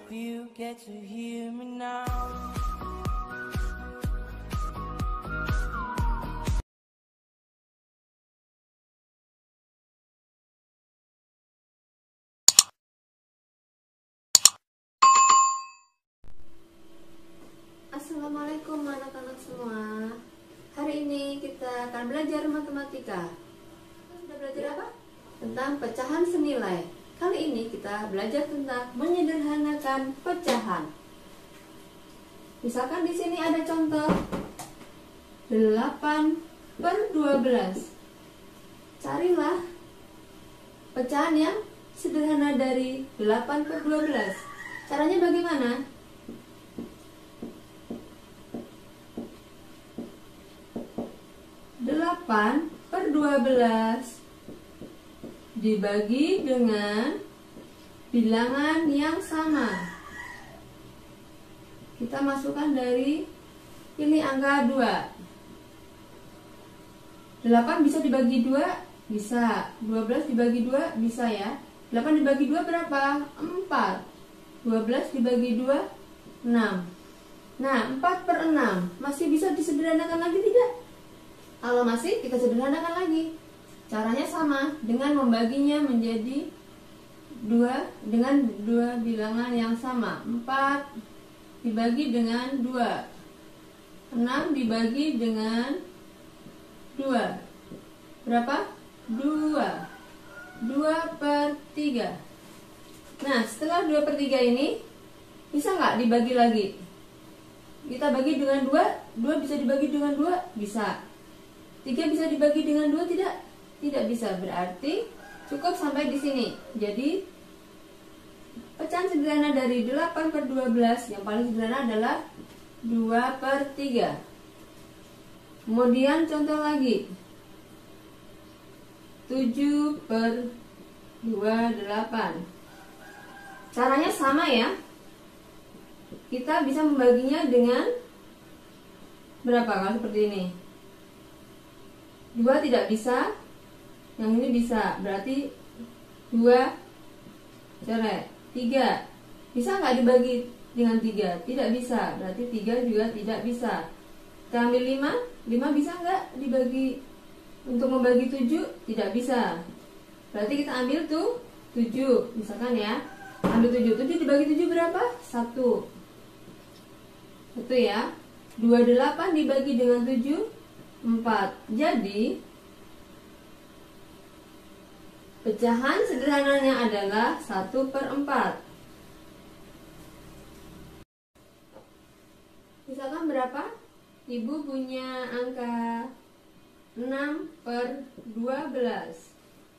you get to hear me now. Assalamualaikum anak-anak semua. Hari ini kita akan belajar matematika. Sudah belajar apa? Tentang pecahan senilai. Kali ini kita belajar tentang menyederhanakan pecahan. Misalkan di sini ada contoh 8/12. Carilah pecahan yang sederhana dari 8/12. Caranya bagaimana? Delapan per 12 dibagi dengan bilangan yang sama. Kita masukkan dari pilih angka 2. 8 bisa dibagi 2? Bisa. 12 dibagi 2? Bisa ya. 8 dibagi 2 berapa? 4. 12 dibagi 2? 6. Nah, 4/6 masih bisa disederhanakan lagi tidak? Kalau masih, kita sederhanakan lagi. Caranya sama, dengan membaginya menjadi 2 dengan 2 bilangan yang sama. 4 dibagi dengan 2. 6 dibagi dengan 2. Berapa? 2. 2/3. Nah, setelah 2/3 ini, bisa nggak dibagi lagi? Kita bagi dengan 2. 2 bisa dibagi dengan 2? Bisa. 3 bisa dibagi dengan 2 tidak? Tidak bisa, berarti cukup sampai di sini. Jadi pecahan sederhana dari 8/12 yang paling sederhana adalah 2/3. Kemudian contoh lagi 7/28. Caranya sama ya. Kita bisa membaginya dengan berapa kalau seperti ini? 2 tidak bisa. Yang ini bisa, berarti 2 coret. 3 bisa nggak dibagi dengan 3? Tidak bisa, berarti 3 juga tidak bisa. Kita ambil 5. 5 bisa nggak dibagi untuk membagi 7? Tidak bisa, berarti kita ambil tuh 7 misalkan ya. Ambil 7. 7 dibagi 7 berapa? 1 ya. 28 dibagi dengan 7? 4. Jadi pecahan sederhananya adalah 1/4. Misalkan berapa? Ibu punya angka 6/12.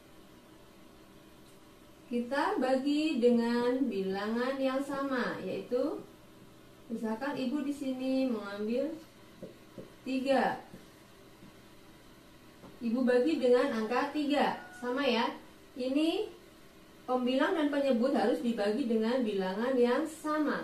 Kita bagi dengan bilangan yang sama, yaitu misalkan ibu di sini mengambil 3. Ibu bagi dengan angka 3. Sama ya. Ini pembilang dan penyebut harus dibagi dengan bilangan yang sama.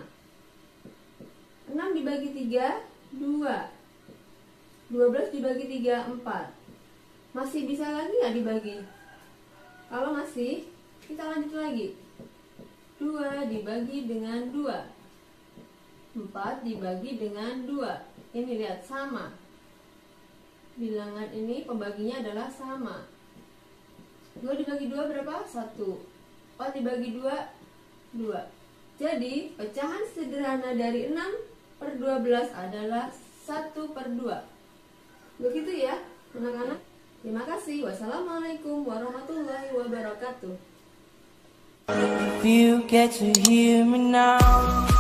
6 dibagi 3, 2. 12 dibagi 3, 4. Masih bisa lagi nggak dibagi? Kalau masih, kita lanjut lagi. 2 dibagi dengan 2. 4 dibagi dengan 2. Ini lihat sama. Bilangan ini pembaginya adalah sama. 2 dibagi 2 berapa? 1. 4 dibagi 2? 2. Jadi pecahan sederhana dari 6/12 adalah 1/2. Begitu ya anak-anak. Terima kasih. Wassalamualaikum warahmatullahi wabarakatuh. If you get to hear me now.